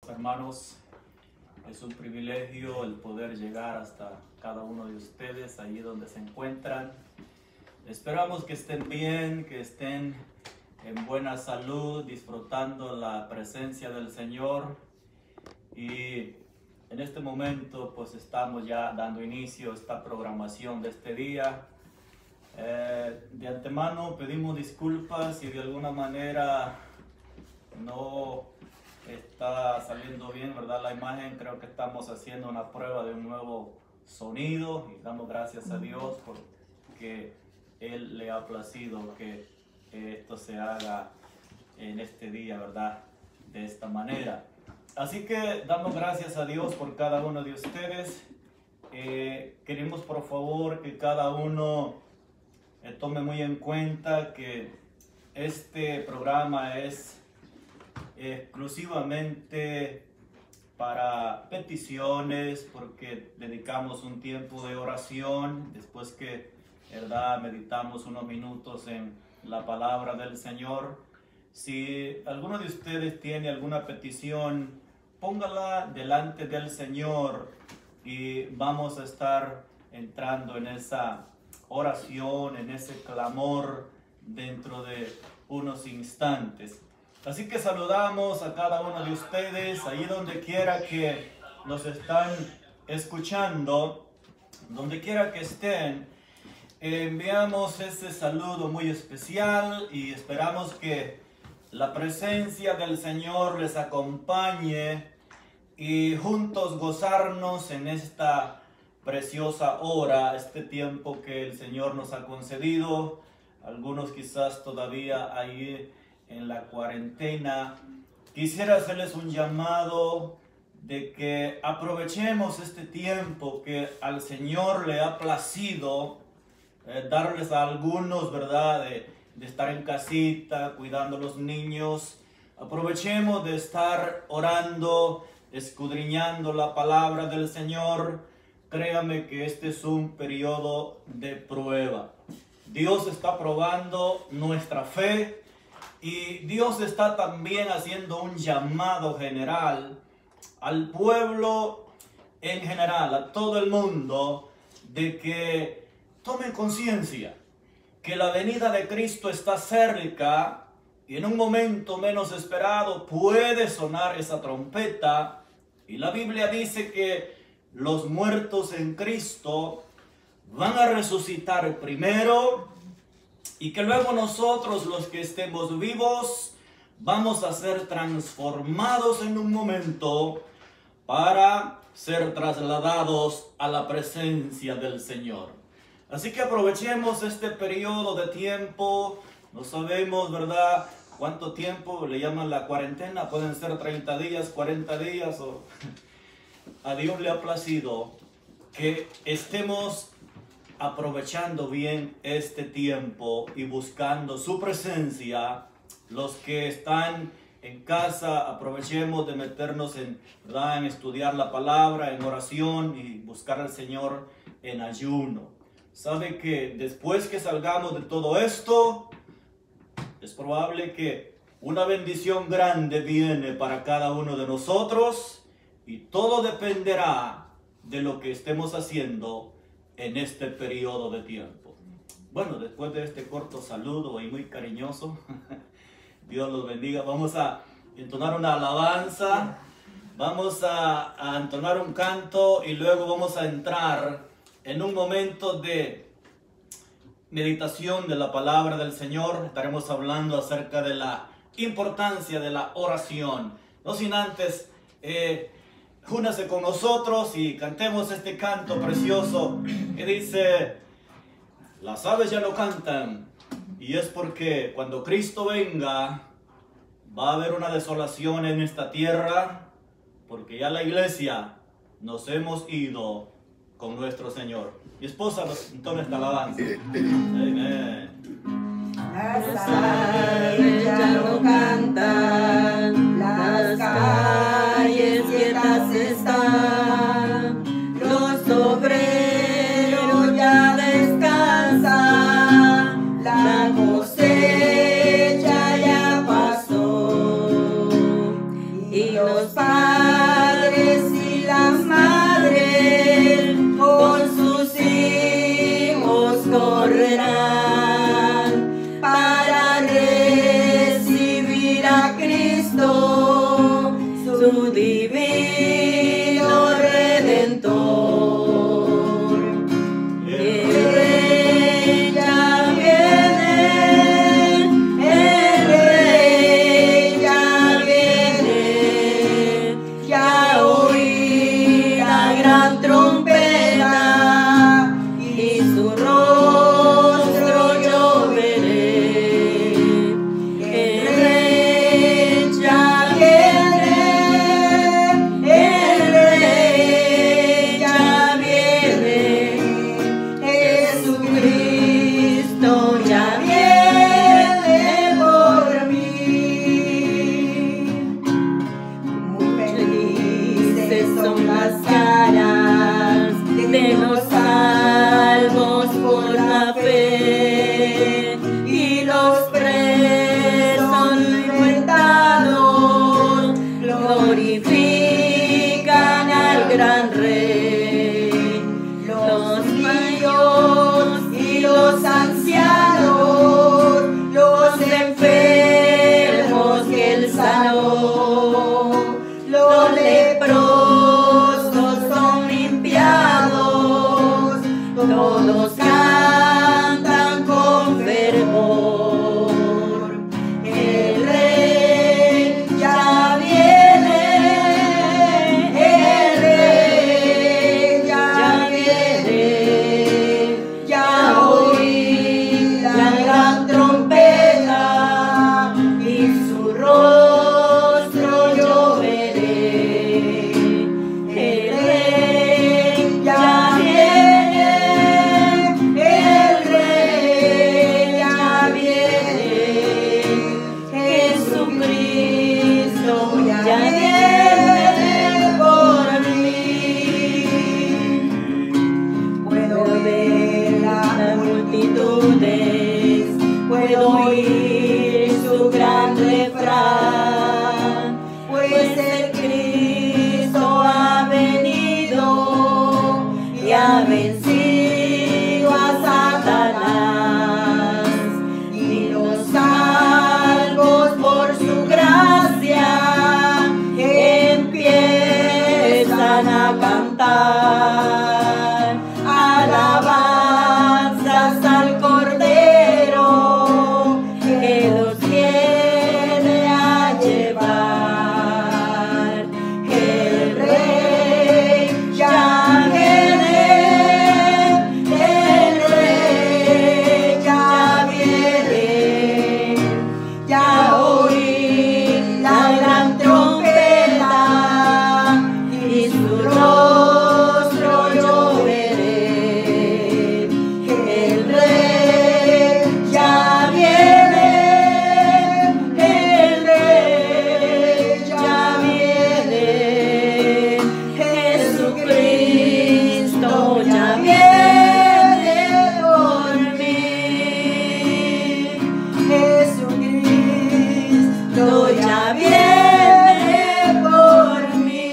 Hermanos, es un privilegio el poder llegar hasta cada uno de ustedes, allí donde se encuentran. Esperamos que estén bien, que estén en buena salud, disfrutando la presencia del Señor. Y en este momento pues estamos ya dando inicio a esta programación de este día. De antemano pedimos disculpas si de alguna manera no está saliendo bien, ¿verdad? La imagen. Creo que estamos haciendo una prueba de un nuevo sonido y damos gracias a Dios porque Él le ha placido que esto se haga en este día, ¿verdad? De esta manera. Así que damos gracias a Dios por cada uno de ustedes. Queremos por favor que cada uno tome muy en cuenta que este programa es exclusivamente para peticiones, porque dedicamos un tiempo de oración después que, ¿verdad?, meditamos unos minutos en la palabra del Señor. Si alguno de ustedes tiene alguna petición, póngala delante del Señor y vamos a estar entrando en esa oración, en ese clamor dentro de unos instantes. Así que saludamos a cada uno de ustedes, ahí donde quiera que nos están escuchando, donde quiera que estén. Enviamos este saludo muy especial y esperamos que la presencia del Señor les acompañe y juntos gozarnos en esta preciosa hora, este tiempo que el Señor nos ha concedido. Algunos quizás todavía ahí en la cuarentena. Quisiera hacerles un llamado de que aprovechemos este tiempo que al Señor le ha placido darles a algunos, ¿verdad?, de estar en casita, cuidando a los niños. Aprovechemos de estar orando, escudriñando la palabra del Señor. Créame que este es un periodo de prueba. Dios está probando nuestra fe y Dios está también haciendo un llamado general al pueblo en general, a todo el mundo, de que tomen conciencia que la venida de Cristo está cerca y en un momento menos esperado puede sonar esa trompeta. Y la Biblia dice que los muertos en Cristo van a resucitar primero y que luego nosotros, los que estemos vivos, vamos a ser transformados en un momento para ser trasladados a la presencia del Señor. Así que aprovechemos este periodo de tiempo. No sabemos, ¿verdad?, cuánto tiempo le llaman la cuarentena. Pueden ser 30 días, 40 días. A Dios le ha placido que estemos aprovechando bien este tiempo y buscando su presencia. Los que están en casa, aprovechemos de meternos ¿verdad?, en estudiar la palabra, en oración y buscar al Señor en ayuno. Sabe que después que salgamos de todo esto, es probable que una bendición grande viene para cada uno de nosotros y todo dependerá de lo que estemos haciendo en este periodo de tiempo. Bueno, después de este corto saludo y muy cariñoso, Dios los bendiga. Vamos a entonar una alabanza, vamos a entonar un canto y luego vamos a entrar en un momento de meditación de la palabra del Señor. Estaremos hablando acerca de la importancia de la oración. No sin antes, júnase con nosotros y cantemos este canto precioso que dice: las aves ya lo cantan, y es porque cuando Cristo venga va a haber una desolación en esta tierra, porque ya la iglesia nos hemos ido con nuestro Señor. Mi esposa nos entona esta alabanza. Amén. Las aves ya lo cantan, las calles quietas están, los obreros ya descansan, la cosecha ya pasó y los los padres y las madres con sus hijos correrán para recibir a Cristo, su divino Redentor. El Rey ya viene, el Rey ya viene, ya oí la gran trompeta y su rostro yo veré. El Rey ya viene, el Rey ya viene, Jesucristo ya viene por mí. Muy felices son las caras de los salvos por la fe, y los presos libertados glorifican al gran Rey. Los niños y los ancianos, los enfermos que él sanó, los leprosos son limpiados, todos cantan con fervor. El Rey ya viene, el Rey ya viene, ya oí la gran trompeta y su rostro yo veré. El Rey ya viene, el Rey ya viene, Jesucristo ya viene por mí. Puedo ver las multitudes, puedo oír su gran refrán, pues el Cristo ha venido y ha vencido a Satanás, y los salvos por su gracia empiezan a cantar alabanzas al Cordero que los viene a llevar. El Rey ya viene, el Rey ya viene, ya oí la gran trompeta y su rostro yo veré. El Rey ya viene, el Rey ya viene, Jesucristo ya viene por mí. Jesucristo ya viene por mí.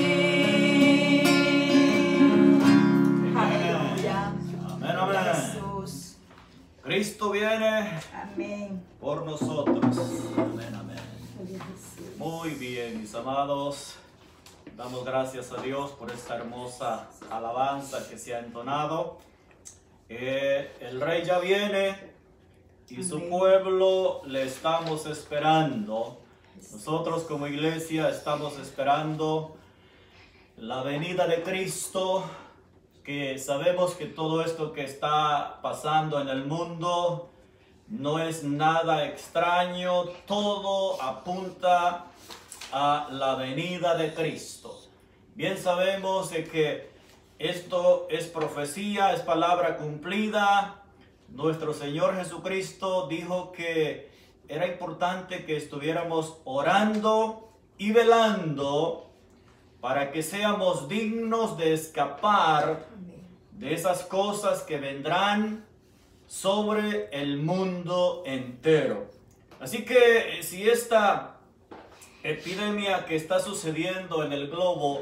Aleluya. Amén, amén. Jesús. Cristo viene Amén. por nosotros. Amén, amén. Muy bien, mis amados. Damos gracias a Dios por esta hermosa alabanza que se ha entonado. El Rey ya viene y su Amén. pueblo le estamos esperando. Nosotros como iglesia estamos esperando la venida de Cristo, que sabemos que todo esto que está pasando en el mundo no es nada extraño, todo apunta a la venida de Cristo. Bien sabemos de que esto es profecía, es palabra cumplida. Nuestro Señor Jesucristo dijo que era importante que estuviéramos orando y velando para que seamos dignos de escapar de esas cosas que vendrán sobre el mundo entero. Así que si esta epidemia que está sucediendo en el globo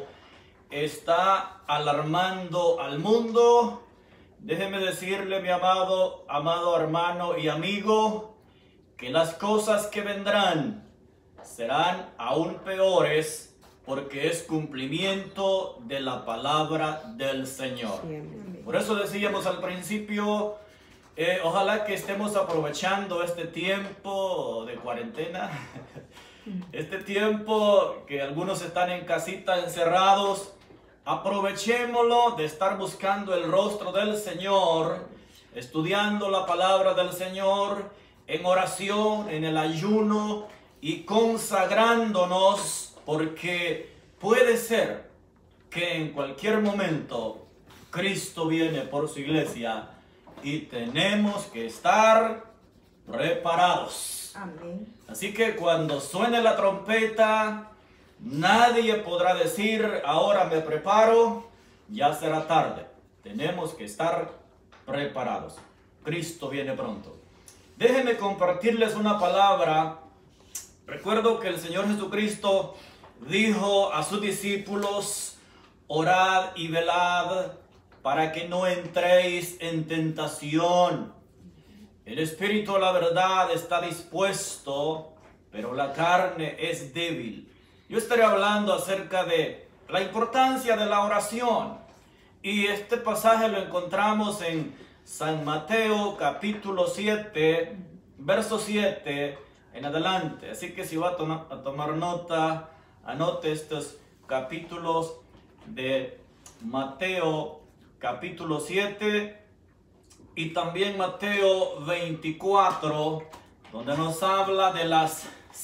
está alarmando al mundo. Déjeme decirle, mi amado hermano y amigo, que las cosas que vendrán serán aún peores porque es cumplimiento de la palabra del Señor. Por eso decíamos al principio, ojalá que estemos aprovechando este tiempo de cuarentena, este tiempo que algunos están en casita encerrados. Aprovechémoslo de estar buscando el rostro del Señor, estudiando la palabra del Señor, en oración, en el ayuno y consagrándonos, porque puede ser que en cualquier momento Cristo viene por su iglesia y tenemos que estar preparados. Amén. Así que cuando suene la trompeta, nadie podrá decir, ahora me preparo, ya será tarde. Tenemos que estar preparados. Cristo viene pronto. Déjenme compartirles una palabra. Recuerdo que el Señor Jesucristo dijo a sus discípulos, orad y velad para que no entréis en tentación. El espíritu, la verdad, está dispuesto, pero la carne es débil. Yo estaré hablando acerca de la importancia de la oración. Y este pasaje lo encontramos en San Mateo capítulo 7, verso 7 en adelante. Así que si va a tomar nota, anote estos capítulos de Mateo capítulo 7 y también Mateo 24, donde nos habla de las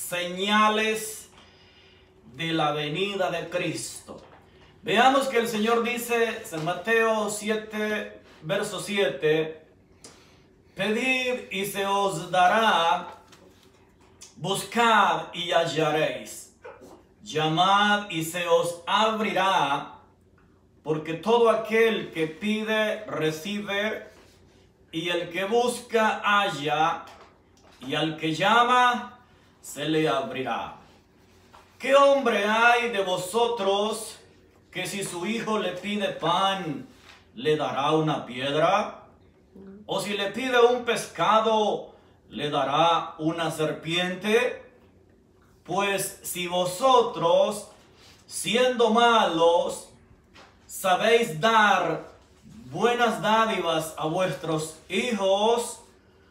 señales de la venida de Cristo. Veamos que el Señor dice en Mateo 7, verso 7, pedid y se os dará, buscad y hallaréis, llamad y se os abrirá, porque todo aquel que pide recibe, y el que busca halla, y al que llama se le abrirá. ¿Qué hombre hay de vosotros que si su hijo le pide pan, le dará una piedra? ¿O si le pide un pescado, le dará una serpiente? Pues si vosotros, siendo malos, sabéis dar buenas dádivas a vuestros hijos,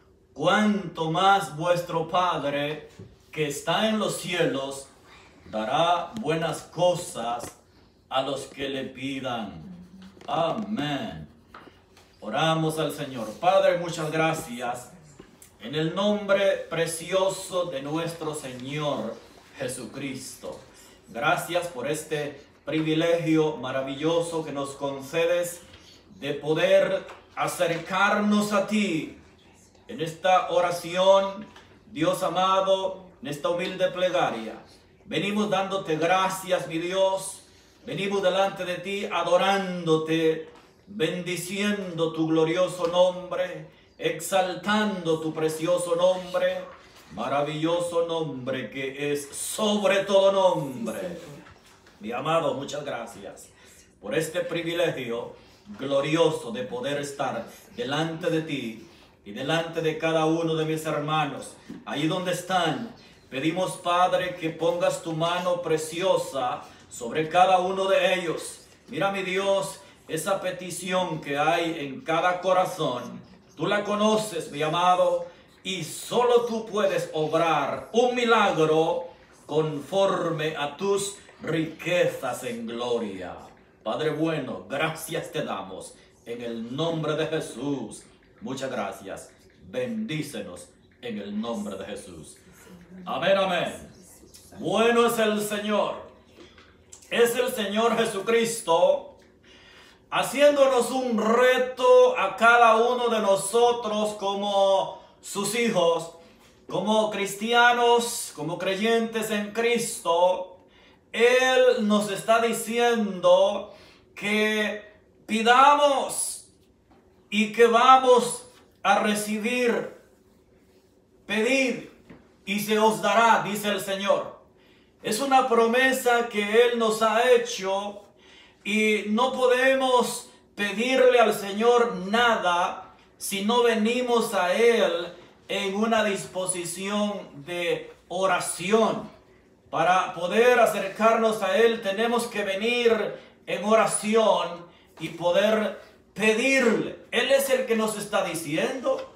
cuánto más vuestro Padre que está en los cielos dará buenas cosas a los que le pidan. Amén. Oramos al Señor. Padre, muchas gracias en el nombre precioso de nuestro Señor Jesucristo. Gracias por este privilegio maravilloso que nos concedes de poder acercarnos a ti en esta oración, Dios amado, en esta humilde plegaria. Venimos dándote gracias, mi Dios. Venimos delante de ti adorándote, bendiciendo tu glorioso nombre, exaltando tu precioso nombre, maravilloso nombre que es sobre todo nombre. Mi amado, muchas gracias por este privilegio glorioso de poder estar delante de ti y delante de cada uno de mis hermanos, ahí donde están. Pedimos, Padre, que pongas tu mano preciosa sobre cada uno de ellos. Mira, mi Dios, esa petición que hay en cada corazón, tú la conoces, mi amado, y solo tú puedes obrar un milagro conforme a tus riquezas en gloria. Padre bueno, gracias te damos en el nombre de Jesús. Muchas gracias. Bendícenos en el nombre de Jesús. Amén, amén. Bueno es el Señor. Es el Señor Jesucristo haciéndonos un reto a cada uno de nosotros como sus hijos, como cristianos, como creyentes en Cristo. Él nos está diciendo que pidamos y que vamos a recibir. Pedid y se os dará, dice el Señor. Es una promesa que Él nos ha hecho y no podemos pedirle al Señor nada si no venimos a Él en una disposición de oración. Para poder acercarnos a Él tenemos que venir en oración y poder pedirle. Él es el que nos está diciendo,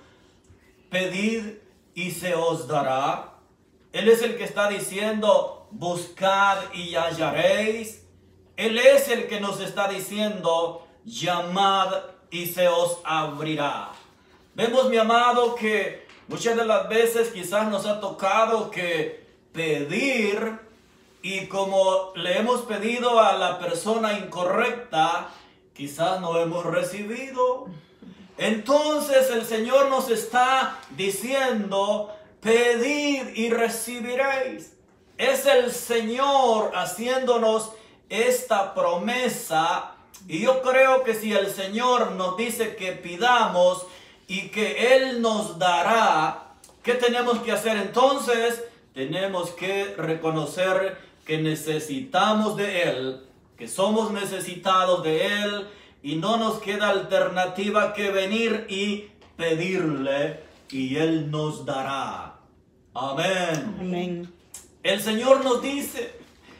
pedid y se os dará. Él es el que está diciendo, buscad y hallaréis. Él es el que nos está diciendo, llamad y se os abrirá. Vemos, mi amado, que muchas de las veces quizás nos ha tocado que pedir, y como le hemos pedido a la persona incorrecta, quizás no hemos recibido. Entonces el Señor nos está diciendo, pedid y recibiréis. Es el Señor haciéndonos esta promesa, y yo creo que si el Señor nos dice que pidamos y que Él nos dará, ¿qué tenemos que hacer entonces? Tenemos que reconocer que necesitamos de Él, que somos necesitados de Él, y no nos queda alternativa que venir y pedirle, y Él nos dará. Amén. Amén. El Señor nos dice,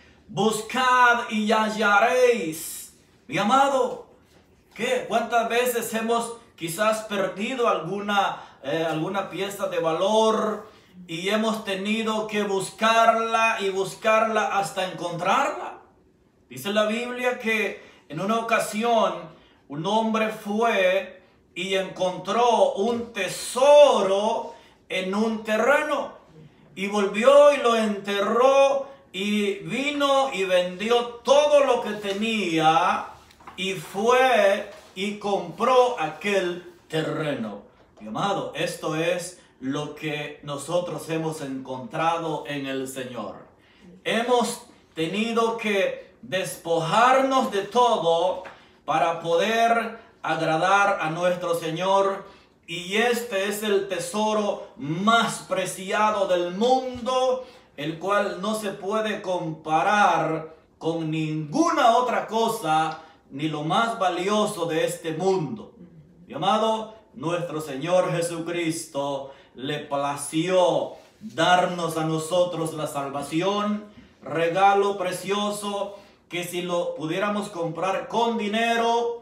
buscad y hallaréis. Mi amado, ¿cuántas veces hemos quizás perdido alguna pieza de valor y hemos tenido que buscarla y buscarla hasta encontrarla? Dice la Biblia que en una ocasión un hombre fue y encontró un tesoro en un terreno, y volvió y lo enterró, y vino y vendió todo lo que tenía y fue y compró aquel terreno. Mi amado, esto es lo que nosotros hemos encontrado en el Señor. Hemos tenido que despojarnos de todo para poder agradar a nuestro Señor, y este es el tesoro más preciado del mundo, el cual no se puede comparar con ninguna otra cosa, ni lo más valioso de este mundo. Mi amado, nuestro Señor Jesucristo le plació darnos a nosotros la salvación, regalo precioso que si lo pudiéramos comprar con dinero,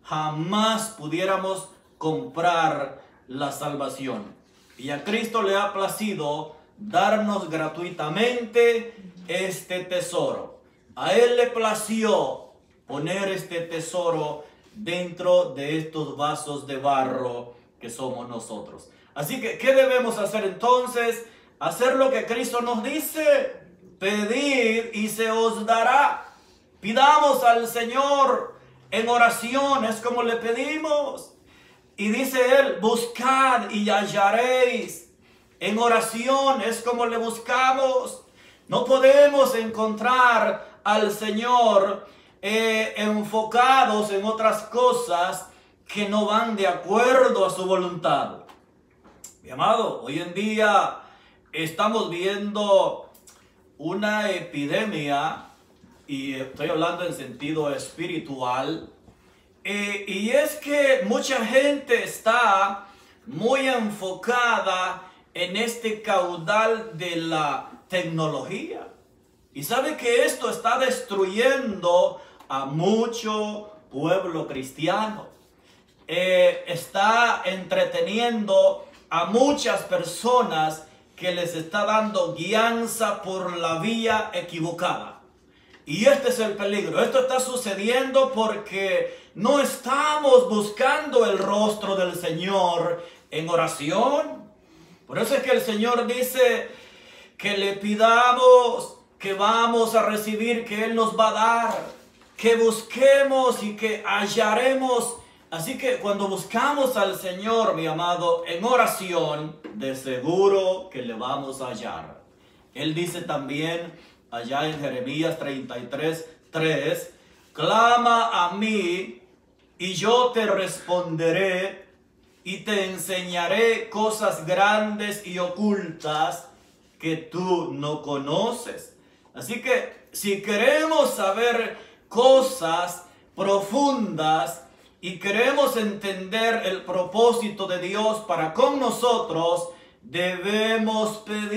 jamás pudiéramos comprar la salvación. Y a Cristo le ha placido darnos gratuitamente este tesoro. A Él le plació poner este tesoro dentro de estos vasos de barro que somos nosotros. Así que, ¿qué debemos hacer entonces? Hacer lo que Cristo nos dice. Pedid y se os dará. Pidamos al Señor en oración, es como le pedimos. Y dice Él, buscad y hallaréis. En oración es como le buscamos. No podemos encontrar al Señor enfocados en otras cosas que no van de acuerdo a su voluntad. Mi amado, hoy en día estamos viendo una epidemia, y estoy hablando en sentido espiritual, y es que mucha gente está muy enfocada en este caudal de la tecnología. Y sabe que esto está destruyendo a mucho pueblo cristiano. Está entreteniendo a muchas personas que les está dando guianza por la vía equivocada. Y este es el peligro. Esto está sucediendo porque no estamos buscando el rostro del Señor en oración. Por eso es que el Señor dice que le pidamos, que vamos a recibir, que Él nos va a dar, que busquemos y que hallaremos. Así que cuando buscamos al Señor, mi amado, en oración, de seguro que le vamos a hallar. Él dice también allá en Jeremías 33:3, clama a mí y yo te responderé y te enseñaré cosas grandes y ocultas que tú no conoces. Así que si queremos saber cosas profundas y queremos entender el propósito de Dios para con nosotros, debemos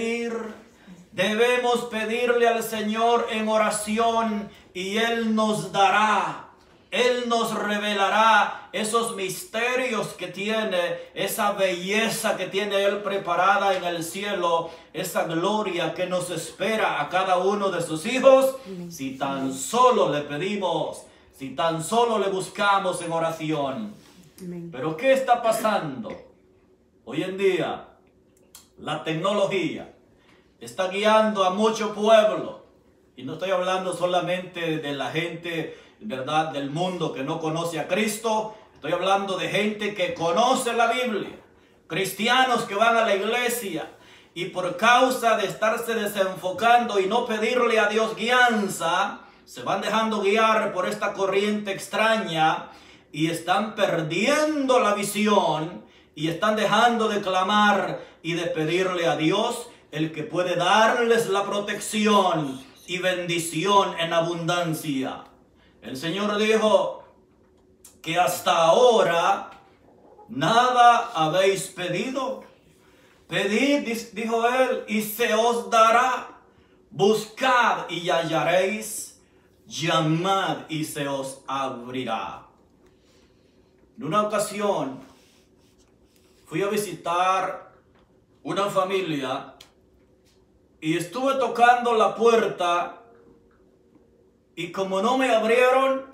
pedirle al Señor en oración y Él nos dará. Él nos revelará esos misterios que tiene, esa belleza que tiene Él preparada en el cielo, esa gloria que nos espera a cada uno de sus hijos, si tan solo le pedimos, si tan solo le buscamos en oración. Pero ¿qué está pasando? Hoy en día, la tecnología está guiando a mucho pueblo. Y no estoy hablando solamente de la gente, ¿verdad?, del mundo que no conoce a Cristo. Estoy hablando de gente que conoce la Biblia. Cristianos que van a la iglesia y por causa de estarse desenfocando y no pedirle a Dios guianza, se van dejando guiar por esta corriente extraña y están perdiendo la visión y están dejando de clamar y de pedirle a Dios, el que puede darles la protección y bendición en abundancia. El Señor dijo que hasta ahora nada habéis pedido. Pedid, dijo Él, y se os dará. Buscad y hallaréis. Llamad y se os abrirá. En una ocasión fui a visitar una familia y estuve tocando la puerta y como no me abrieron,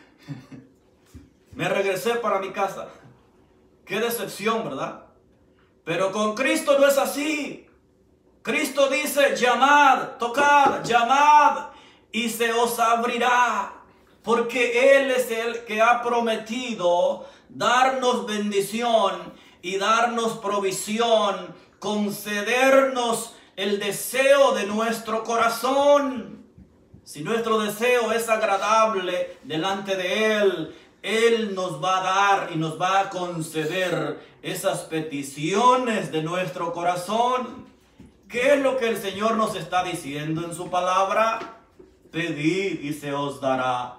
me regresé para mi casa. Qué decepción, ¿verdad? Pero con Cristo no es así. Cristo dice, llamad, tocad, llamad y se os abrirá. Porque Él es el que ha prometido darnos bendición y darnos provisión, concedernos el deseo de nuestro corazón. Si nuestro deseo es agradable delante de Él, Él nos va a dar y nos va a conceder esas peticiones de nuestro corazón. ¿Qué es lo que el Señor nos está diciendo en su palabra? Pedid y se os dará.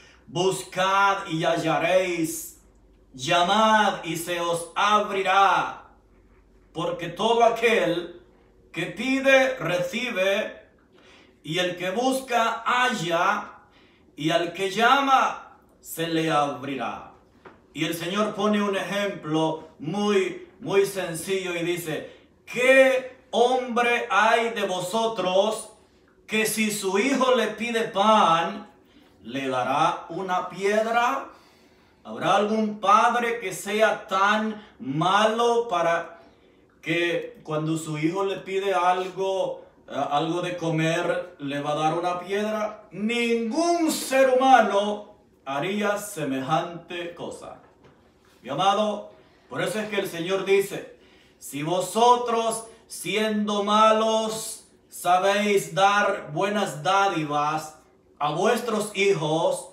Buscad y hallaréis. Llamad y se os abrirá. Porque todo aquel que pide, recibe, y el que busca, halla, y al que llama, se le abrirá. Y el Señor pone un ejemplo muy sencillo y dice, ¿qué hombre hay de vosotros que si su hijo le pide pan, le dará una piedra? ¿Habrá algún padre que sea tan malo para que cuando su hijo le pide algo de comer, le va a dar una piedra? Ningún ser humano haría semejante cosa. Mi amado, por eso es que el Señor dice, si vosotros siendo malos sabéis dar buenas dádivas a vuestros hijos,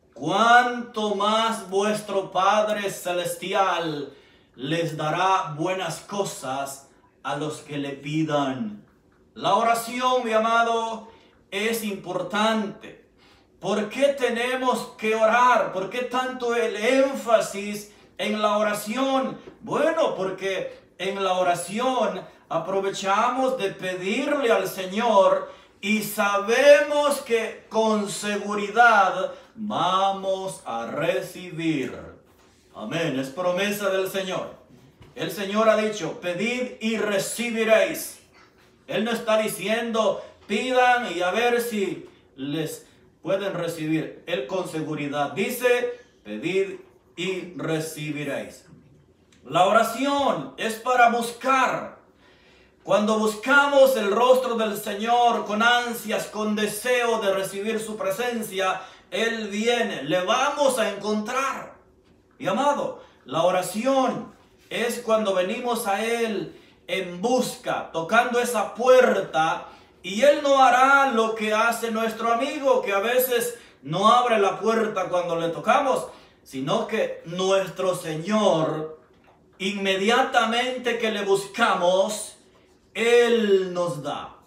cuánto más vuestro Padre Celestial les dará buenas cosas a los que le pidan. La oración, mi amado, es importante. ¿Por qué tenemos que orar? ¿Por qué tanto el énfasis en la oración? Bueno, porque en la oración aprovechamos de pedirle al Señor y sabemos que con seguridad vamos a recibir. Amén, es promesa del Señor. El Señor ha dicho, pedid y recibiréis. Él no está diciendo, pidan y a ver si les pueden recibir. Él con seguridad dice, pedid y recibiréis. La oración es para buscar. Cuando buscamos el rostro del Señor con ansias, con deseo de recibir su presencia, Él viene, le vamos a encontrar. Mi amado, la oración es cuando venimos a Él en busca, tocando esa puerta, y Él no hará lo que hace nuestro amigo, que a veces no abre la puerta cuando le tocamos, sino que nuestro Señor, inmediatamente que le buscamos, Él nos da.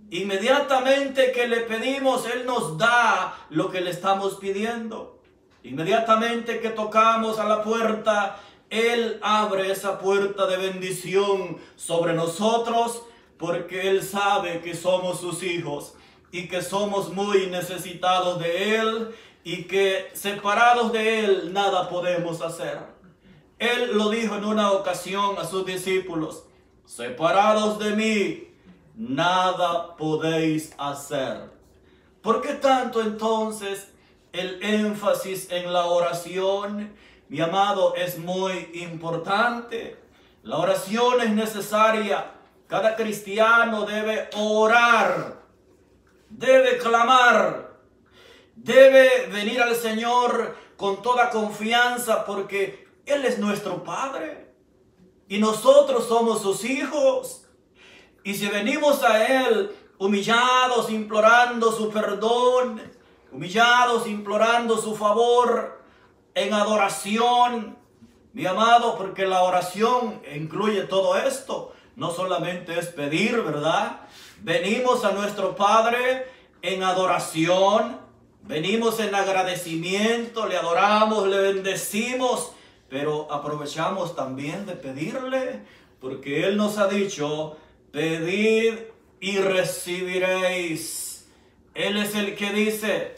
Inmediatamente que le pedimos, Él nos da lo que le estamos pidiendo. Inmediatamente que tocamos a la puerta, Él abre esa puerta de bendición sobre nosotros, porque Él sabe que somos sus hijos y que somos muy necesitados de Él y que separados de Él nada podemos hacer. Él lo dijo en una ocasión a sus discípulos: separados de mí, nada podéis hacer. ¿Por qué tanto entonces el énfasis en la oración? Mi amado, es muy importante. La oración es necesaria. Cada cristiano debe orar, debe clamar, debe venir al Señor con toda confianza, porque Él es nuestro Padre y nosotros somos sus hijos. Y si venimos a Él humillados, implorando su perdón, humillados, implorando su favor, en adoración, mi amado, porque la oración incluye todo esto, no solamente es pedir, ¿verdad? Venimos a nuestro Padre en adoración, venimos en agradecimiento, le adoramos, le bendecimos, pero aprovechamos también de pedirle, porque Él nos ha dicho: pedid y recibiréis. Él es el que dice: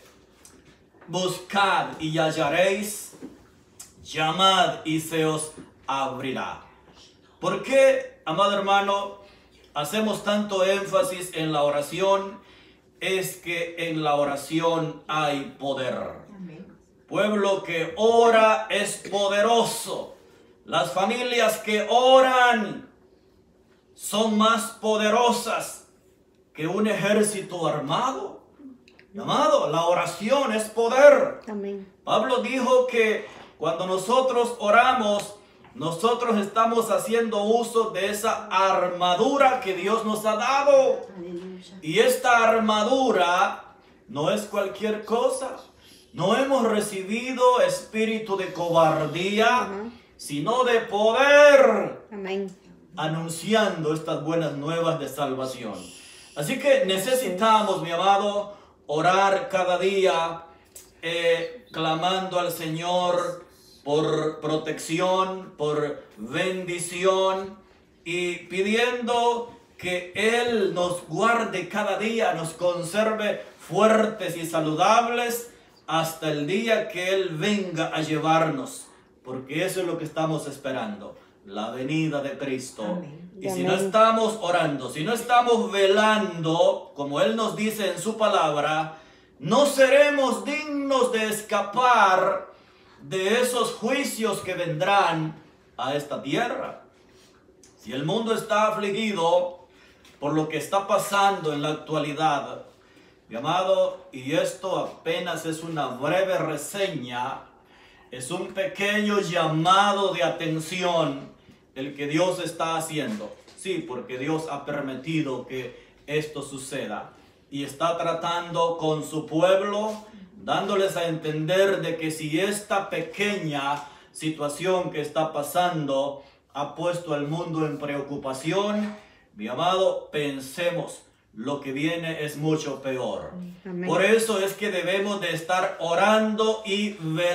buscad y hallaréis, llamad y se os abrirá. ¿Por qué, amado hermano, hacemos tanto énfasis en la oración? Es que en la oración hay poder. Amén. Pueblo que ora es poderoso. Las familias que oran son más poderosas que un ejército armado. Amado, la oración es poder. Amén. Pablo dijo que cuando nosotros oramos, nosotros estamos haciendo uso de esa armadura que Dios nos ha dado. Aleluya. Y esta armadura no es cualquier cosa. No hemos recibido espíritu de cobardía, sino de poder. Amén. Anunciando estas buenas nuevas de salvación. Así que necesitamos, mi amado, orar cada día, clamando al Señor por protección, por bendición, y pidiendo que Él nos guarde cada día, nos conserve fuertes y saludables hasta el día que Él venga a llevarnos, porque eso es lo que estamos esperando, la venida de Cristo. Amén. Y si no estamos orando, si no estamos velando, como Él nos dice en su palabra, no seremos dignos de escapar de esos juicios que vendrán a esta tierra. Si el mundo está afligido por lo que está pasando en la actualidad, mi amado, y esto apenas es una breve reseña, es un pequeño llamado de atención el que Dios está haciendo. Sí, porque Dios ha permitido que esto suceda y está tratando con su pueblo, dándoles a entender de que si esta pequeña situación que está pasando ha puesto al mundo en preocupación, mi amado, pensemos, lo que viene es mucho peor. Amén. Por eso es que debemos de estar orando y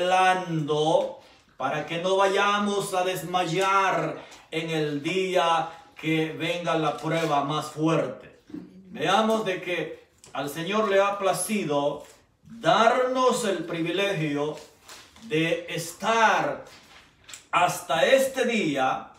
velando para que no vayamos a desmayar en el día que venga la prueba más fuerte. Veamos de que al Señor le ha placido darnos el privilegio de estar hasta este día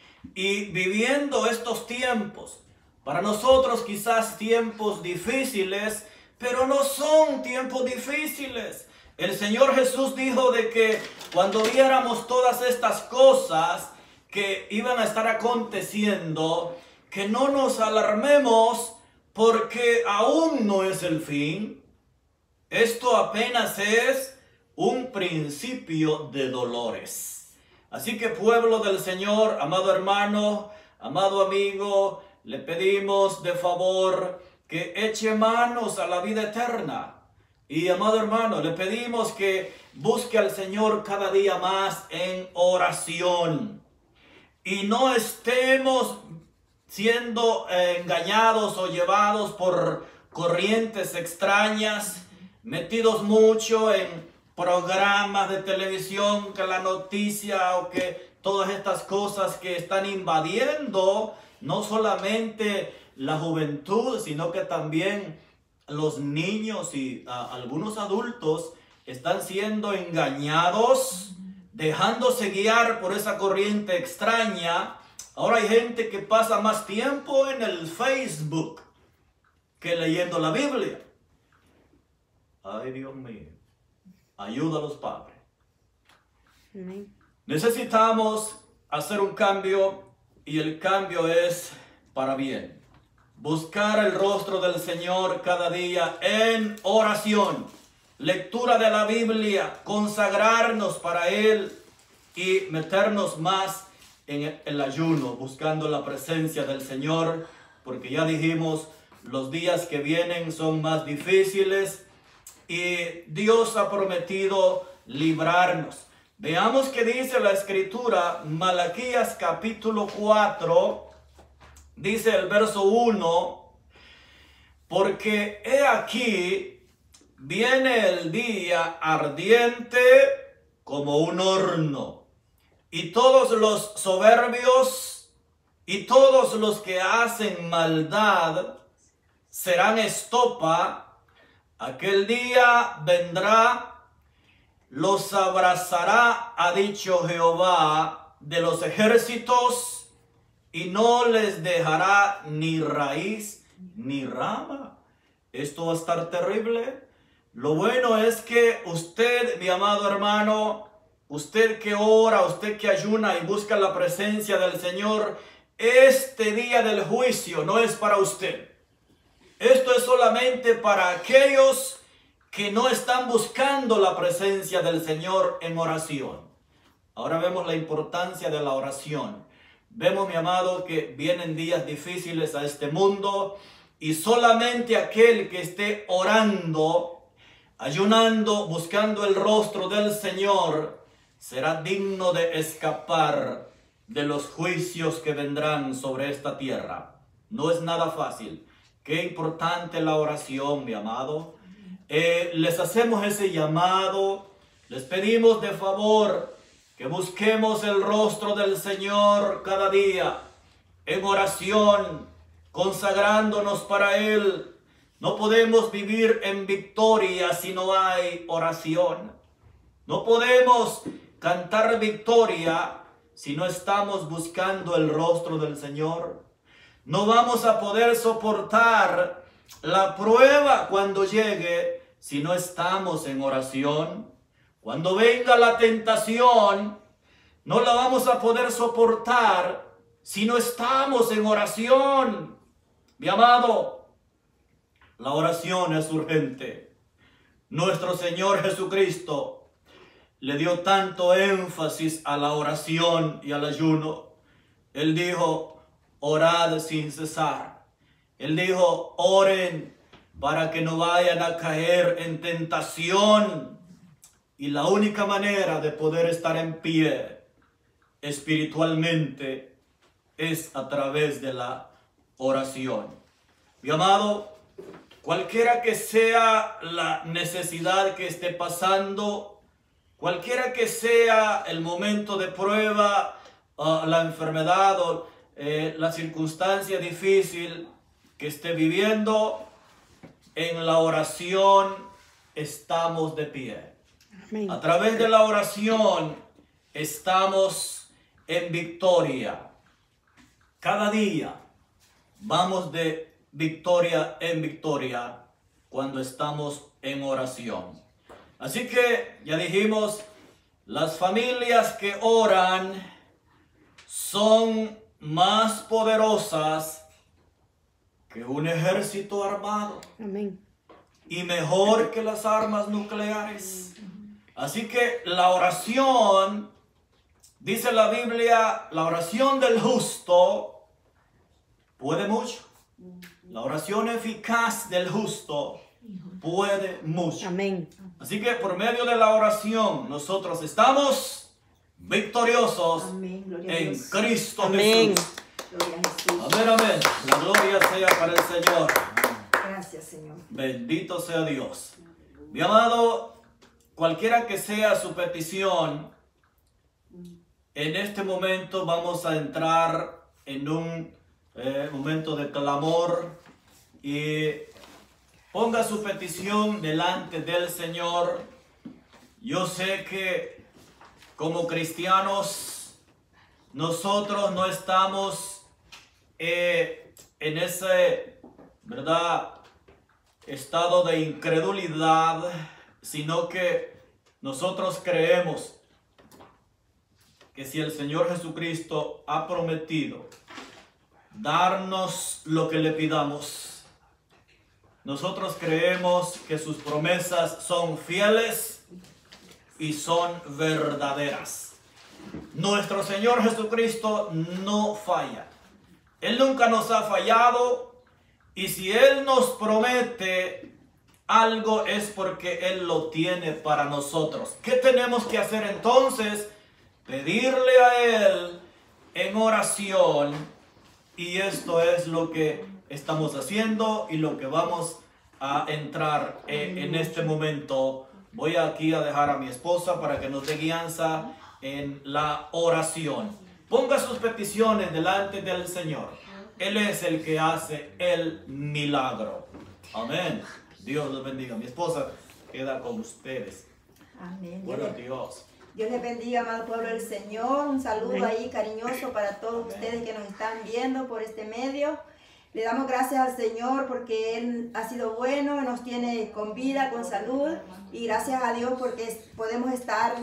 y viviendo estos tiempos. Para nosotros quizás tiempos difíciles, pero no son tiempos difíciles. El Señor Jesús dijo de que cuando viéramos todas estas cosas que iban a estar aconteciendo, que no nos alarmemos porque aún no es el fin. Esto apenas es un principio de dolores. Así que pueblo del Señor, amado hermano, amado amigo, le pedimos de favor que eche manos a la vida eterna. Y amado hermano, le pedimos que busque al Señor cada día más en oración. Y no estemos siendo engañados o llevados por corrientes extrañas, metidos mucho en programas de televisión, que la noticia o que todas estas cosas que están invadiendo no solamente la juventud, sino que también los niños y algunos adultos están siendo engañados, dejándose guiar por esa corriente extraña. Ahora hay gente que pasa más tiempo en el Facebook que leyendo la Biblia. Ay, Dios mío, ayuda a los padres. Necesitamos hacer un cambio, y el cambio es para bien. Buscar el rostro del Señor cada día en oración, lectura de la Biblia, consagrarnos para Él y meternos más en el ayuno, buscando la presencia del Señor, porque ya dijimos, los días que vienen son más difíciles y Dios ha prometido librarnos. Veamos qué dice la Escritura, Malaquías capítulo 4, dice el verso 1, porque he aquí, viene el día ardiente como un horno, y todos los soberbios y todos los que hacen maldad serán estopa. Aquel día vendrá, los abrazará, ha dicho Jehová de los ejércitos, y no les dejará ni raíz ni rama. Esto va a estar terrible. Lo bueno es que usted, mi amado hermano, usted que ora, usted que ayuna y busca la presencia del Señor, este día del juicio no es para usted. Esto es solamente para aquellos que no están buscando la presencia del Señor en oración. Ahora vemos la importancia de la oración. Vemos, mi amado, que vienen días difíciles a este mundo, y solamente aquel que esté orando, ayunando, buscando el rostro del Señor, será digno de escapar de los juicios que vendrán sobre esta tierra. No es nada fácil. Qué importante la oración, mi amado. Les hacemos ese llamado, les pedimos de favor que busquemos el rostro del Señor cada día en oración, consagrándonos para Él. No podemos vivir en victoria si no hay oración. No podemos cantar victoria si no estamos buscando el rostro del Señor. No vamos a poder soportar la prueba cuando llegue si no estamos en oración. Cuando venga la tentación, no la vamos a poder soportar si no estamos en oración. Mi amado, la oración es urgente. Nuestro Señor Jesucristo le dio tanto énfasis a la oración y al ayuno. Él dijo, orad sin cesar. Él dijo, oren para que no vayan a caer en tentación. Y la única manera de poder estar en pie espiritualmente es a través de la oración. Mi amado, cualquiera que sea la necesidad que esté pasando, cualquiera que sea el momento de prueba, la enfermedad o la circunstancia difícil que esté viviendo, en la oración estamos de pie. Amén. A través de la oración estamos en victoria. Cada día vamos de victoria en victoria cuando estamos en oración. Así que ya dijimos, las familias que oran son más poderosas que un ejército armado. Amén. Y mejor que las armas nucleares. Así que la oración, dice la Biblia, la oración del justo puede mucho. La oración eficaz del justo puede mucho. Amén. Así que por medio de la oración nosotros estamos victoriosos. Amén. En Cristo Amén. Jesús. Gloria a Jesús. Amén, amén. La gloria sea para el Señor. Gracias, Señor. Bendito sea Dios. Mi amado, cualquiera que sea su petición, en este momento vamos a entrar en un momento de clamor y ponga su petición delante del Señor. Yo sé que como cristianos nosotros no estamos en ese, ¿verdad?, estado de incredulidad, sino que nosotros creemos que si el Señor Jesucristo ha prometido darnos lo que le pidamos, nosotros creemos que sus promesas son fieles y son verdaderas. Nuestro Señor Jesucristo no falla. Él nunca nos ha fallado, y si Él nos promete algo es porque Él lo tiene para nosotros. ¿Qué tenemos que hacer entonces? Pedirle a Él en oración, y esto es lo que estamos haciendo y lo que vamos a entrar en este momento. Voy aquí a dejar a mi esposa para que nos dé guianza en la oración. Ponga sus peticiones delante del Señor. Él es el que hace el milagro. Amén. Dios los bendiga. Mi esposa queda con ustedes. Amén. Bueno, Dios. Dios les bendiga, amado pueblo del Señor. Un saludo ahí cariñoso para todos ustedes que nos están viendo por este medio. Le damos gracias al Señor porque Él ha sido bueno, nos tiene con vida, con salud. Y gracias a Dios porque podemos estar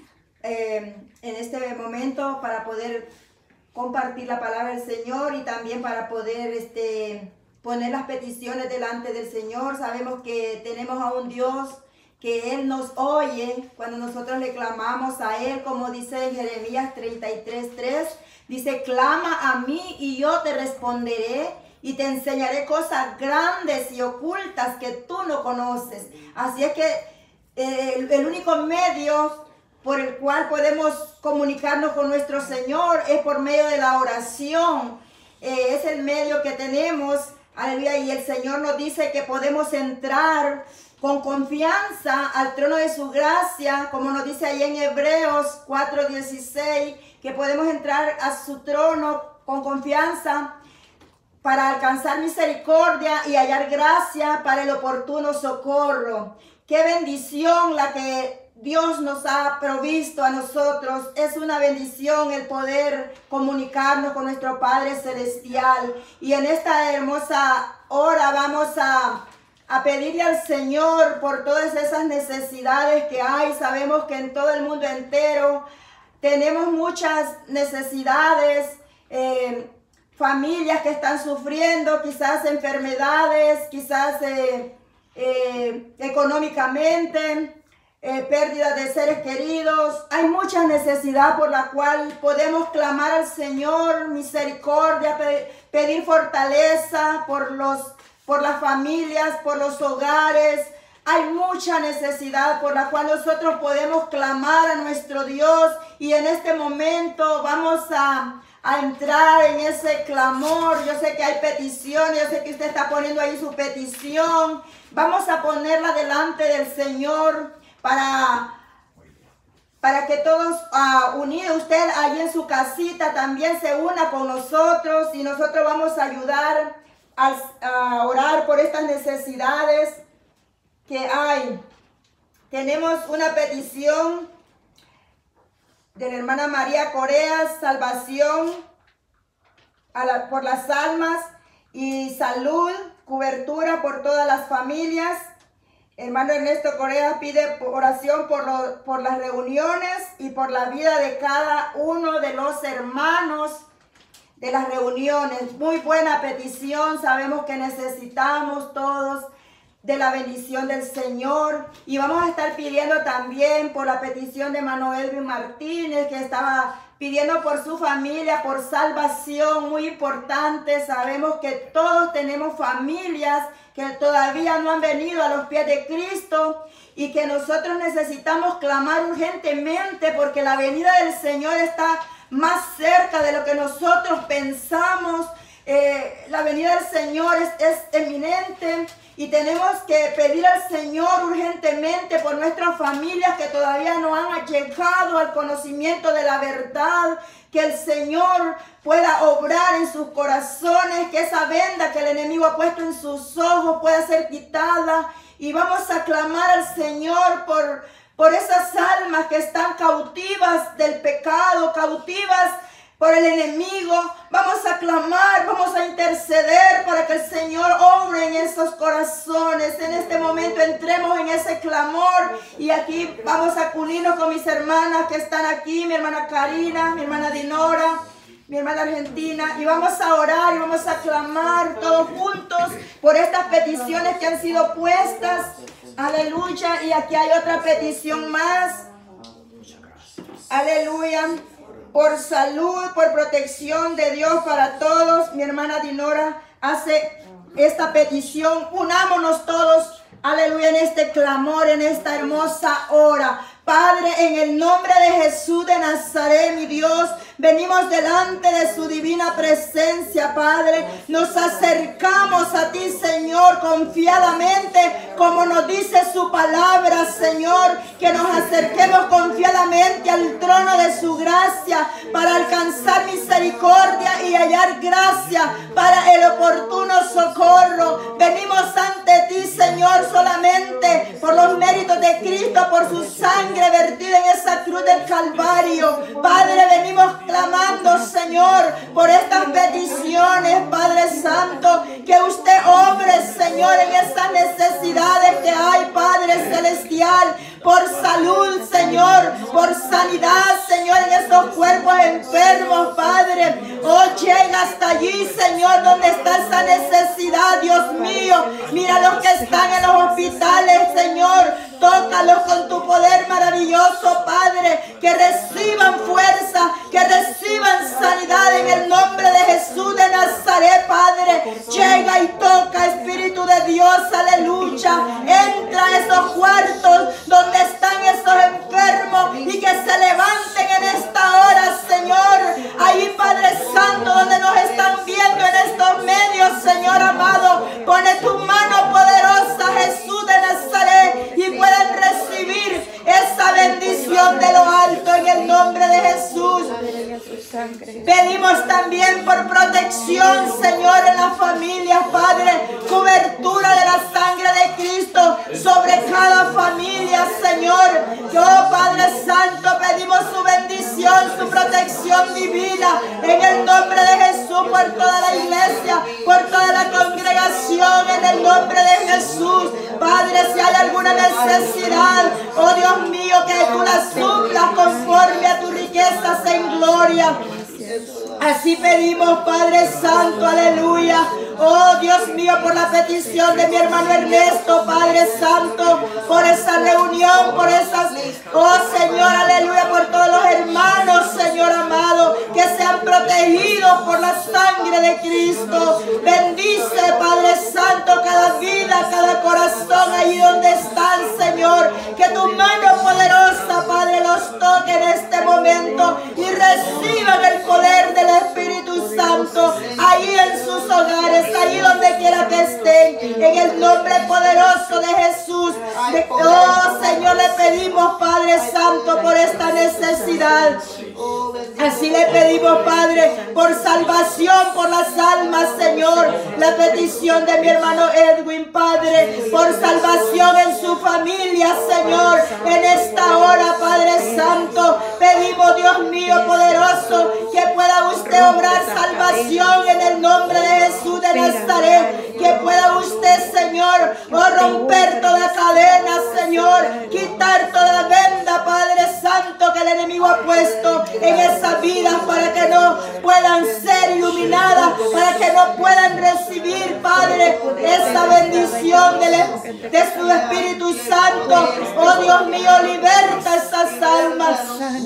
en este momento para poder compartir la palabra del Señor y también para poder poner las peticiones delante del Señor. Sabemos que tenemos a un Dios que Él nos oye cuando nosotros le clamamos a Él, como dice en Jeremías 33:3, dice: clama a mí y yo te responderé y te enseñaré cosas grandes y ocultas que tú no conoces. Así es que el único medio por el cual podemos comunicarnos con nuestro Señor es por medio de la oración. Es el medio que tenemos, aleluya, y el Señor nos dice que podemos entrar con confianza al trono de su gracia, como nos dice ahí en Hebreos 4:16, que podemos entrar a su trono con confianza para alcanzar misericordia y hallar gracia para el oportuno socorro. Qué bendición la que Dios nos ha provisto a nosotros. Es una bendición el poder comunicarnos con nuestro Padre Celestial. Y en esta hermosa hora vamos a pedirle al Señor por todas esas necesidades que hay. Sabemos que en todo el mundo entero tenemos muchas necesidades, familias que están sufriendo, quizás enfermedades, quizás económicamente, pérdida de seres queridos. Hay mucha necesidad por la cual podemos clamar al Señor misericordia, pedir fortaleza por las familias, por los hogares. Hay mucha necesidad por la cual nosotros podemos clamar a nuestro Dios, y en este momento vamos a entrar en ese clamor. Yo sé que hay peticiones, yo sé que usted está poniendo ahí su petición. Vamos a ponerla delante del Señor para que todos unidos, usted allí en su casita también se una con nosotros, y nosotros vamos a ayudar a orar por estas necesidades que hay. Tenemos una petición de la hermana María Corea: salvación por las almas y salud, cobertura por todas las familias. Hermano Ernesto Corea pide oración por las reuniones y por la vida de cada uno de los hermanos de las reuniones. Muy buena petición. Sabemos que necesitamos todos de la bendición del Señor. Y vamos a estar pidiendo también por la petición de Manuel Edwin Martínez, que estaba pidiendo por su familia, por salvación, muy importante. Sabemos que todos tenemos familias que todavía no han venido a los pies de Cristo, y que nosotros necesitamos clamar urgentemente porque la venida del Señor está más cerca de lo que nosotros pensamos. La venida del Señor es eminente y tenemos que pedir al Señor urgentemente por nuestras familias que todavía no han llegado al conocimiento de la verdad, que el Señor pueda obrar en sus corazones, que esa venda que el enemigo ha puesto en sus ojos pueda ser quitada, y vamos a clamar al Señor por esas almas que están cautivas del pecado, cautivas por el enemigo. Vamos a clamar, vamos a interceder para que el Señor obre en esos corazones. En este momento entremos en ese clamor, y aquí vamos a unirnos con mis hermanas que están aquí, mi hermana Karina, mi hermana Dinora, mi hermana Argentina, y vamos a orar y vamos a clamar todos juntos por estas peticiones que han sido puestas. Aleluya. Y aquí hay otra petición más. Aleluya. Por salud, por protección de Dios para todos. Mi hermana Dinora hace esta petición. Unámonos todos, aleluya, en este clamor, en esta hermosa hora. Padre, en el nombre de Jesús de Nazaret, mi Dios, venimos delante de su divina presencia, Padre. Nos acercamos a ti, Señor, confiadamente, como nos dice su palabra, Señor, que nos acerquemos confiadamente al trono de su gracia para alcanzar misericordia y hallar gracia para el oportuno socorro. Venimos ante ti, Señor, solamente por los méritos de Cristo, por su sangre vertida en esa cruz del Calvario. Padre, venimos clamando, Señor, por estas peticiones, Padre Santo, que usted obre, Señor, en esas necesidades que hay, Padre Celestial, por salud, Señor, por sanidad, Señor, en esos cuerpos enfermos, Padre. Oh, llega hasta allí, Señor, donde está esa necesidad, Dios mío. Mira los que están en los hospitales, Señor. Tócalos con tu poder maravilloso, Padre. Que reciban fuerza, que reciban sanidad en el nombre de Jesús de Nazaret, Padre. Llega y toca, Espíritu de Dios, aleluya. Entra a esos cuartos donde están esos enfermos y que se levanten en esta hora, Señor. Ahí, Padre Santo, donde nos están viendo en estos medios, Señor amado, pone tu mano poderosa, Jesús de Nazaret, y pueden recibir esa bendición de lo alto en el nombre de Jesús. Pedimos también por protección, Señor, en las familias, Padre, cobertura de la sangre de Cristo sobre cada familia, Señor. Yo, Padre Santo, pedimos su bendición, su protección divina en el nombre de Jesús, por toda la iglesia, por toda la congregación, en el nombre de Jesús. Padre, si hay alguna necesidad, oh Dios mío, que tú la suplas conforme a tus riquezas en gloria. Así pedimos, Padre Santo, aleluya. Oh Dios mío, por la petición de mi hermano Ernesto, Padre Santo, por esa reunión, por esas, oh Señor, aleluya, por todos los hermanos, Señor amado, que sean protegidos por la sangre de Cristo. Bendice, Padre Santo, cada vida, cada corazón allí donde están, Señor. Que tu mano poderosa, Padre, los toque en este momento y reciban el poder del Espíritu Santo ahí en sus hogares, allí donde quiera que estén, en el nombre poderoso de Jesús. Oh Señor, le pedimos, Padre Santo, por esta necesidad. Así le pedimos, Padre, por salvación, por las almas, Señor. La petición de mi hermano Edwin, Padre, por salvación en su familia, Señor. En esta hora, Padre Santo, pedimos, Dios mío poderoso, que pueda usted obrar salvación en el nombre de Jesús de Nazaret. Que pueda usted, Señor, romper toda cadena, Señor. Quitar toda venda, Padre Santo, que el enemigo ha puesto en esas vidas, para que no puedan ser iluminadas, para que no puedan recibir, Padre, esa bendición de su Espíritu Santo. Oh Dios mío, liberta esas almas.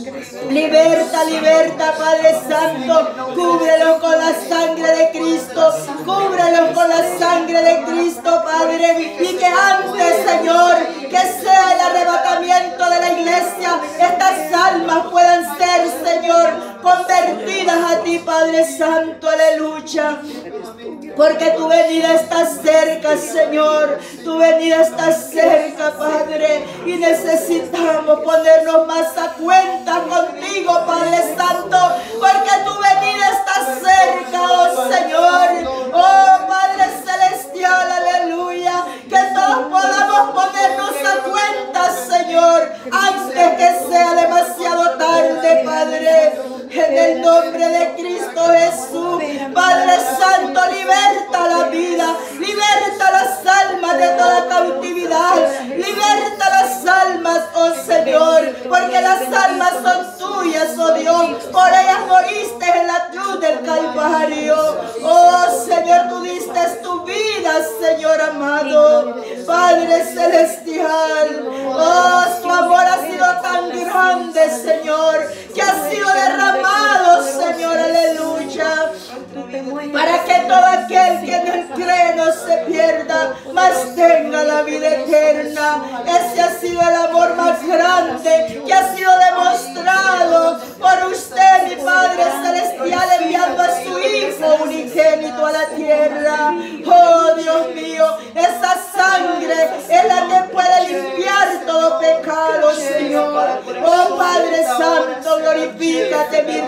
Liberta, liberta, Padre Santo. Cúbrelo con la sangre de Cristo. Cúbrelo con la sangre de Cristo, Padre. Y que antes, Señor, que sea el arrebatamiento de la iglesia, estas almas puedan ser, Señor, convertidas a ti, Padre Santo, aleluya. Porque tu venida está cerca, Señor. Tu venida está cerca, Padre. Y necesitamos ponernos más a cuenta contigo, Padre Santo. Porque tu venida está cerca, oh Señor. Oh Padre Celestial, aleluya. Que todos podamos ponernos a cuenta, Señor, antes que sea demasiado tarde, Padre. En el nombre de Cristo Jesús, Padre Santo, liberta la vida, liberta las almas de toda cautividad, liberta las almas, oh Señor, porque las almas son tuyas, oh Dios, por ellas moriste en la cruz del Calvario. Oh Señor, tú diste tu vida, Señor amado, Padre Celestial. Oh, su amor ha sido tan grande, Señor, que ha sido derramado, Señor, aleluya, para que todo aquel que en él cree no se pierda, mas tenga la vida eterna. Ese ha sido el amor más grande que ha sido demostrado por usted, mi Padre Celestial, enviando a su Hijo unigénito a la tierra. Oh Dios mío, esa sangre es la que puede limpiar todo pecado, Señor. Oh Padre Santo, glorifícate, mi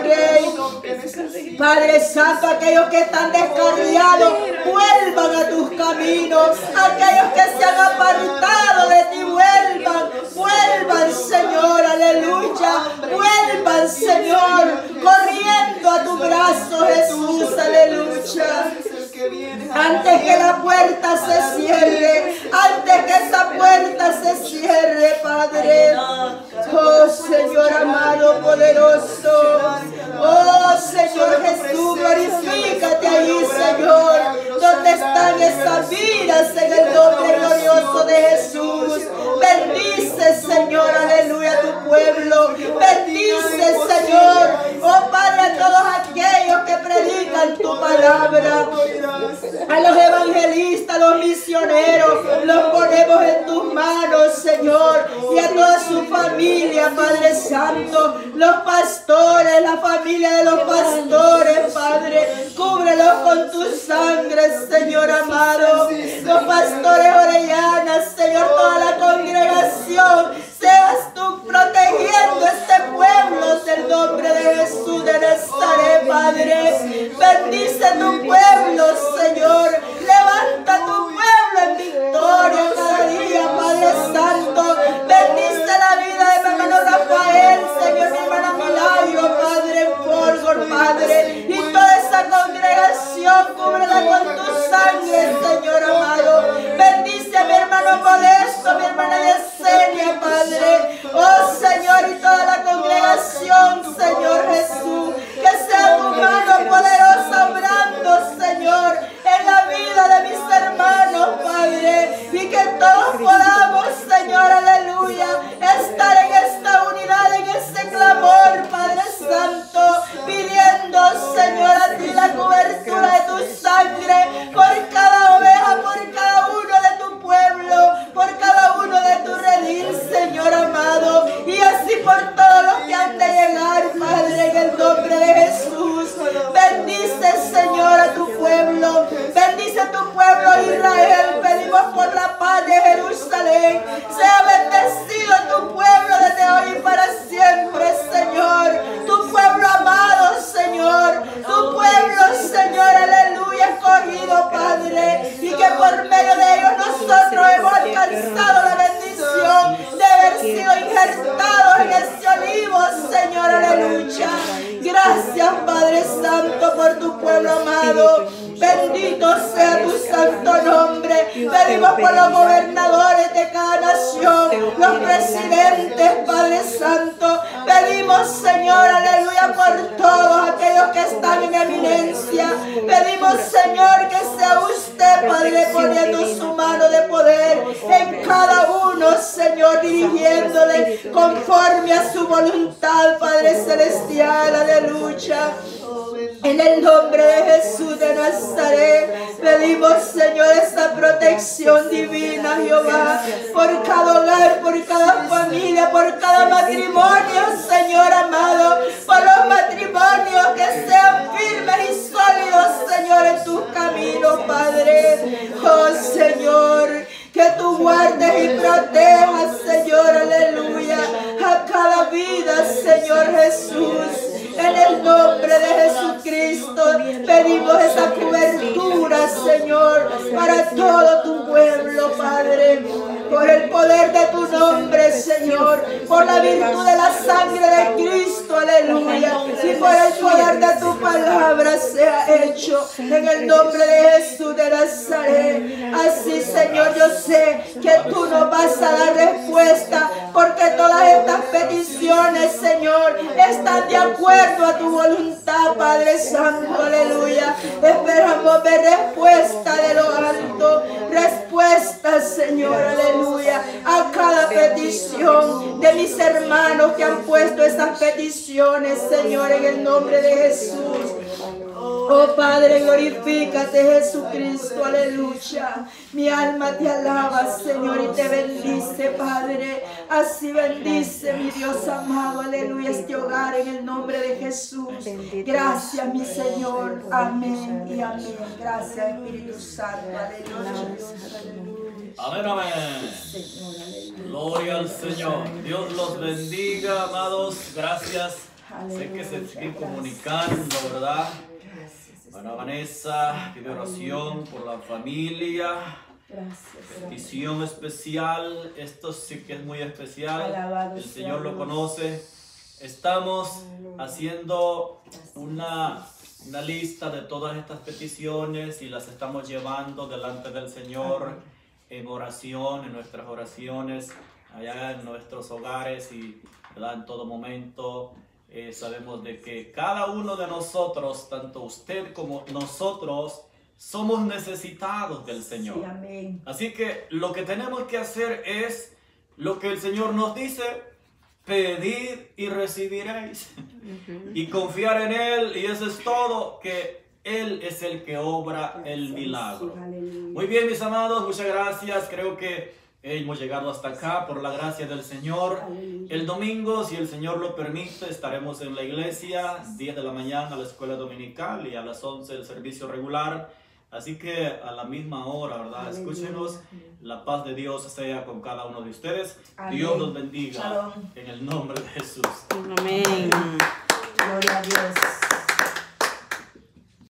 Rey. Padre Santo, aquellos que están descarriados, vuelvan a tus caminos. Aquellos que se han apartado de ti, vuelvan, Señor, aleluya. Vuelvan, Señor, corriendo a tu brazo, Jesús, aleluya. Antes que la puerta se cierre, antes que esa puerta se cierre, Padre. Oh Señor amado, poderoso. Oh Señor Jesús, glorifícate ahí, Señor. ¿Dónde están esas vidas en el nombre glorioso de Jesús? Bendice, Señor, aleluya, a tu pueblo. Bendice, Señor, oh Padre, a todos aquellos que predican tu palabra. A los evangelistas, a los misioneros, los ponemos en tus manos, Señor, y a toda su familia, Padre Santo, los pastores, la familia de los pastores, Padre, cúbrelos con tu sangre, Señor amado. Los pastores Orellana, Señor, toda la congregación, seas tú protegiendo este pueblo del nombre de Jesús de Nazaret, Padre. Bendice tu pueblo, Señor. Levanta tu pueblo en victoria cada día, Padre Santo. Bendice la vida de mi hermano Rafael, Señor, mi hermana Milagro, Padre, por Padre. Y toda esa congregación, cúbrela con tu sangre, Señor amado. Bendice a mi hermano Modesto, mi hermana Yesenia, Padre. Oh Señor, y toda la congregación, Señor Jesús. Que sea tu mano poderosa obrando, Señor, en la vida de mis hermanos, Padre. Y que todos podamos, Señor, aleluya, estar en esta unidad, en este clamor, Padre Santo, pidiendo, Señor, a ti la cobertura de tu sangre por cada oveja, por cada uno de tu pueblo, por cada uno de tu redil, Señor amado, y así por todos los que han de llegar, Padre, en el nombre de Jesús. Bendice, Señor, a tu pueblo, bendice tu pueblo Israel. Pedimos por la paz de Jerusalén. Sea bendecido tu pueblo desde hoy y para siempre, Señor. Tu pueblo amado, Señor. Tu pueblo, Señor, aleluya, escogido, Padre. Y que por medio de ellos nosotros hemos alcanzado la bendición de haber sido injertados en este olivo, Señor, aleluya. Gracias, Padre Santo, por tu pueblo amado. Bendito sea tu santo nombre. Pedimos por los gobernadores de cada nación, los presidentes, Padre Santo. Pedimos, Señor, aleluya, por todos aquellos que están en eminencia. Pedimos, Señor, que sea usted, Padre, poniendo su mano de poder en cada uno, Señor, dirigiéndole conforme a su voluntad, Padre Celestial, aleluya. En el nombre de Jesús de Nazaret, pedimos, Señor, esa protección divina, Jehová, por cada hogar, por cada familia, por cada matrimonio, Señor amado, por los matrimonios matrimonios que sean firmes y sólidos, Señor, en tus caminos, Padre. Oh, Señor, que tú guardes y protejas, Señor, aleluya, a cada vida, Señor Jesús. En el nombre de Jesucristo pedimos esa cobertura, Señor, para todo tu pueblo, Padre. Por el poder de tu nombre, Señor, por la virtud de la sangre de Cristo, aleluya, y por el poder de tu palabra sea hecho en el nombre de Jesús de Nazaret. Así, Señor, yo sé que tú nos vas a dar respuesta, porque todas estas peticiones, Señor, están de acuerdo a tu voluntad, Padre Santo, aleluya. Esperamos ver respuesta de lo alto, respuesta, Señor, aleluya, a cada petición de mis hermanos que han puesto esas peticiones, Señor, en el nombre de Jesús. Oh Padre, glorifícate, Jesucristo, aleluya. Mi alma te alaba, Señor, y te bendice, Padre. Así bendice, mi Dios amado, aleluya, este hogar en el nombre de Jesús. Gracias, mi Señor. Amén y amén. Gracias, Espíritu Santo, aleluya. Amén, amén. Gloria al Señor. Dios los bendiga, amados. Gracias. Sé que se siguen comunicando, ¿verdad? Bueno, Vanessa, pide oración por la familia. Petición especial. Esto sí que es muy especial. El Señor lo conoce. Estamos haciendo una lista de todas estas peticiones y las estamos llevando delante del Señor en oración, en nuestras oraciones, allá en nuestros hogares y, ¿verdad?, en todo momento. Sabemos de que cada uno de nosotros, tanto usted como nosotros, somos necesitados del Señor. Sí, amén. Así que lo que tenemos que hacer es lo que el Señor nos dice: pedir y recibiréis. Y confiar en Él, y eso es todo, que Él es el que obra el milagro. Muy bien, mis amados, muchas gracias. Creo que hemos llegado hasta acá por la gracia del Señor. El domingo, si el Señor lo permite, estaremos en la iglesia, 10 de la mañana la escuela dominical y a las 11 el servicio regular. Así que a la misma hora, ¿verdad? Escúchenos. La paz de Dios sea con cada uno de ustedes. Amén. Dios los bendiga. Shalom. En el nombre de Jesús. Amén. Gloria a Dios.